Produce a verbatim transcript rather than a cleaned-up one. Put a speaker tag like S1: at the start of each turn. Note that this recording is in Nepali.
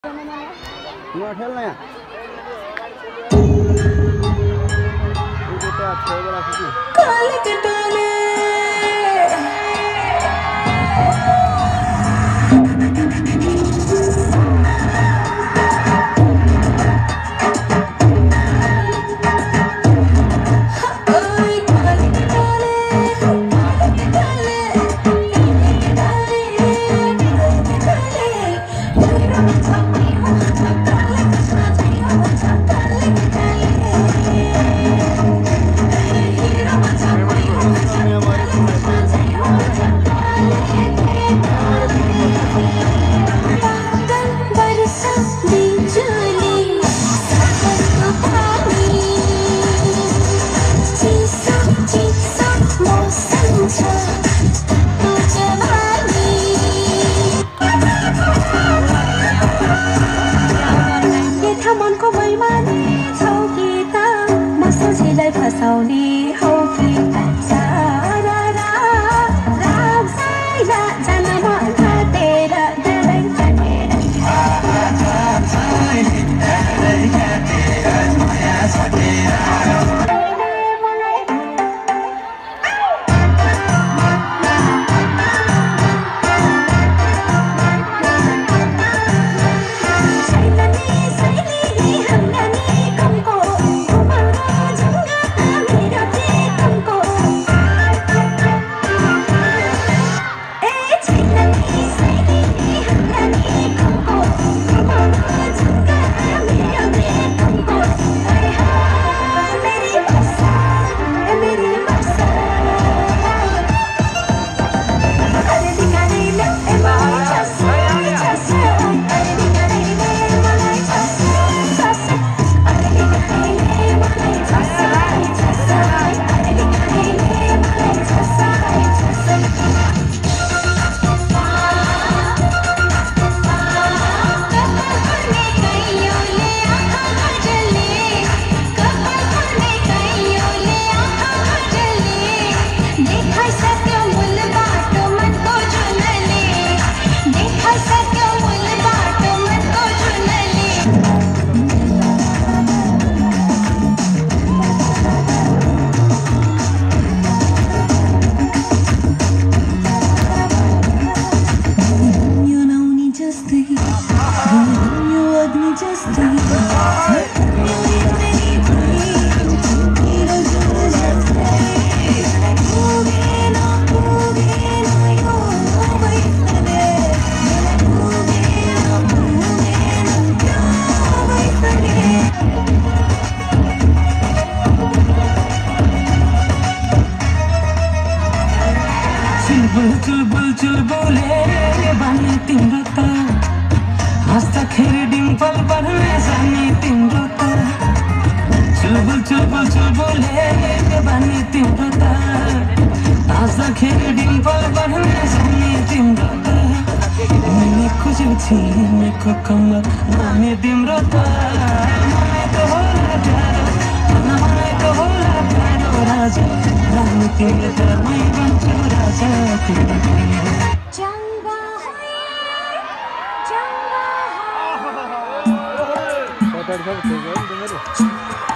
S1: यहाँ खेलना है छह बड़ा
S2: चुलबुल चुलबुले बानी तिम्रो त हाँस्दाखेरि डिम्पल बढ्ने जाने तिम्रो त चुलबुल चुलबुल चुलबुले बानी तिम्रो त हाँस्दाखेरि डिम्पल बढ्ने जाने तिम्रो त मैले खोजेको थिएँ मेरो कमर नामे तिम्रो त मलाई त होला टाढो मलाई त होला टाढो राजा रानी तिमीले त मै भन्छु राजा तिमीले
S3: चंगा है चंगा है